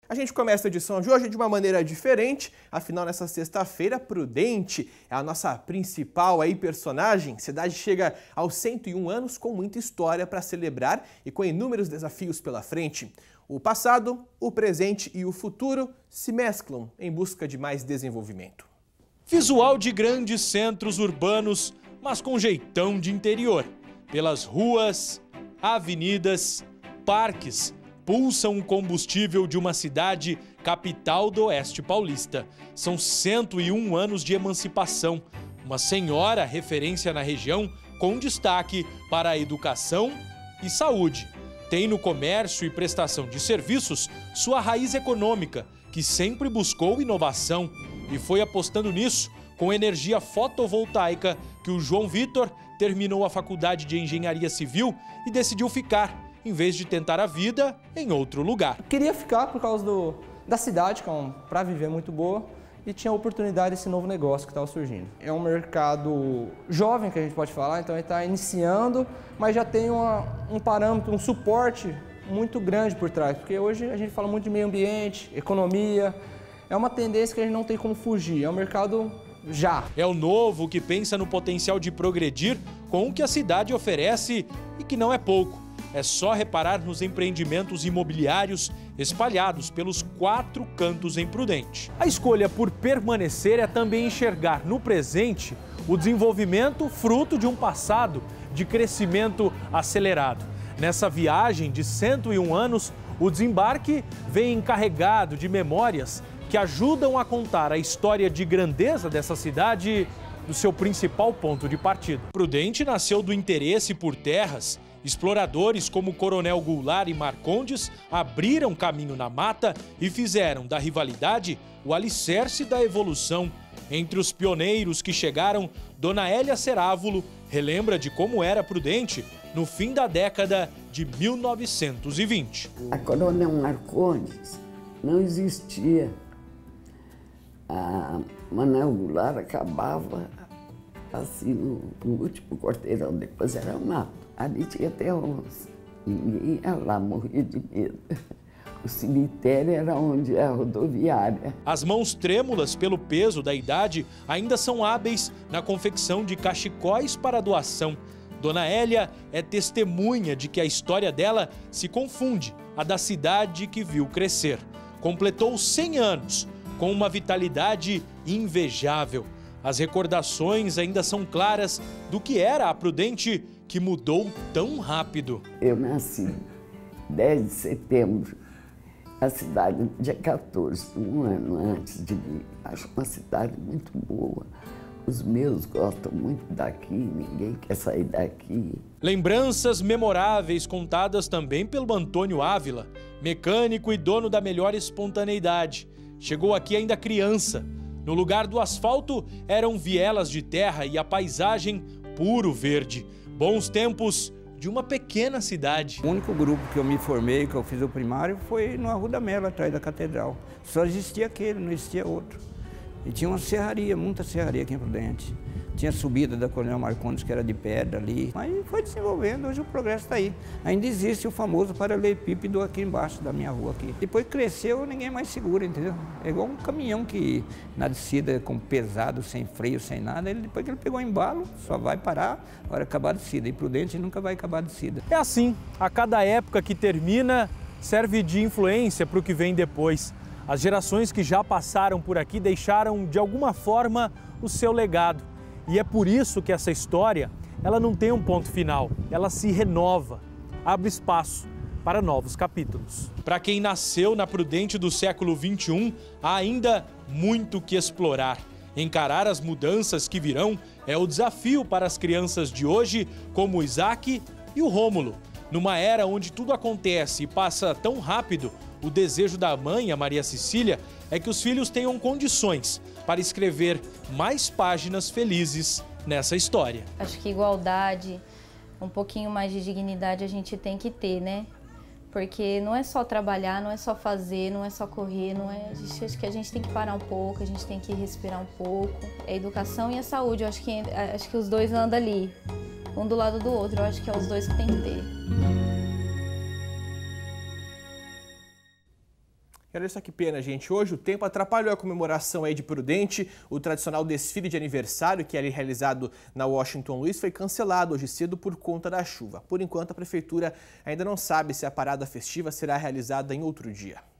A gente começa a edição de hoje de uma maneira diferente, afinal nessa sexta-feira, Prudente é a nossa principal personagem. A cidade chega aos 101 anos com muita história para celebrar e com inúmeros desafios pela frente. O passado, o presente e o futuro se mesclam em busca de mais desenvolvimento. Visual de grandes centros urbanos, mas com jeitão de interior. Pelas ruas, avenidas, parques, pulsam o combustível de uma cidade capital do Oeste Paulista. São 101 anos de emancipação. Uma senhora referência na região com destaque para a educação e saúde. Tem no comércio e prestação de serviços sua raiz econômica, que sempre buscou inovação e foi apostando nisso com energia fotovoltaica que o João Vitor terminou a faculdade de Engenharia Civil e decidiu ficar, em vez de tentar a vida em outro lugar. Queria ficar por causa da cidade, que é para viver muito boa, e tinha a oportunidade desse novo negócio que estava surgindo. É um mercado jovem, que a gente pode falar, então ele está iniciando, mas já tem um parâmetro, um suporte muito grande por trás, porque hoje a gente fala muito de meio ambiente, economia, é uma tendência que a gente não tem como fugir, é um mercado já. É o novo que pensa no potencial de progredir com o que a cidade oferece e que não é pouco. É só reparar nos empreendimentos imobiliários espalhados pelos 4 cantos em Prudente. A escolha por permanecer é também enxergar no presente o desenvolvimento fruto de um passado de crescimento acelerado. Nessa viagem de 101 anos, o desembarque vem carregado de memórias que ajudam a contar a história de grandeza dessa cidade do seu principal ponto de partida. Prudente nasceu do interesse por terras. Exploradores como Coronel Goulart e Marcondes abriram caminho na mata e fizeram da rivalidade o alicerce da evolução. Entre os pioneiros que chegaram, Dona Hélia Cerávulo relembra de como era Prudente no fim da década de 1920. A Coronel Marcondes não existia. A Manuel Goulart acabava assim no último quarteirão, depois era mato. Ali tinha até onça. Ninguém ia lá, morria de medo. O cemitério era onde é a rodoviária. As mãos trêmulas pelo peso da idade ainda são hábeis na confecção de cachecóis para doação. Dona Hélia é testemunha de que a história dela se confunde à da cidade que viu crescer. Completou 100 anos, com uma vitalidade invejável. As recordações ainda são claras do que era a Prudente que mudou tão rápido. Eu nasci 10 de setembro, a cidade dia 14, um ano antes de mim. Acho uma cidade muito boa. Os meus gostam muito daqui, ninguém quer sair daqui. Lembranças memoráveis contadas também pelo Antônio Ávila, mecânico e dono da melhor espontaneidade. Chegou aqui ainda criança. No lugar do asfalto eram vielas de terra e a paisagem puro verde. Bons tempos de uma pequena cidade. O único grupo que eu me formei, que eu fiz o primário, foi no Arruda Melo, atrás da catedral. Só existia aquele, não existia outro. E tinha uma serraria, muita serraria aqui em Prudente. Tinha subida da Coronel Marcondes, que era de pedra ali. Mas foi desenvolvendo, hoje o progresso está aí. Ainda existe o famoso paralelepípedo aqui embaixo da minha rua aqui. Depois cresceu, ninguém mais segura, entendeu? É igual um caminhão que na descida com pesado, sem freio, sem nada, depois que ele pegou o embalo, só vai parar na hora de acabar a descida. E Prudente nunca vai acabar a descida. É assim, a cada época que termina, serve de influência para o que vem depois. As gerações que já passaram por aqui deixaram, de alguma forma, o seu legado. E é por isso que essa história, ela não tem um ponto final, ela se renova, abre espaço para novos capítulos. Para quem nasceu na Prudente do século XXI, há ainda muito que explorar. Encarar as mudanças que virão é o desafio para as crianças de hoje, como o Isaac e o Rômulo. Numa era onde tudo acontece e passa tão rápido, o desejo da mãe, a Maria Cecília, é que os filhos tenham condições para escrever mais páginas felizes nessa história. Acho que igualdade, um pouquinho mais de dignidade a gente tem que ter, né? Porque não é só trabalhar, não é só fazer, não é só correr, não é... Acho que a gente tem que parar um pouco, a gente tem que respirar um pouco. É a educação e a saúde, eu acho que os dois andam ali, um do lado do outro, eu acho que é os dois que tem que ter. E olha só que pena, gente. Hoje o tempo atrapalhou a comemoração aí de Prudente. O tradicional desfile de aniversário, que era realizado na Washington Luiz, foi cancelado hoje cedo por conta da chuva. Por enquanto, a prefeitura ainda não sabe se a parada festiva será realizada em outro dia.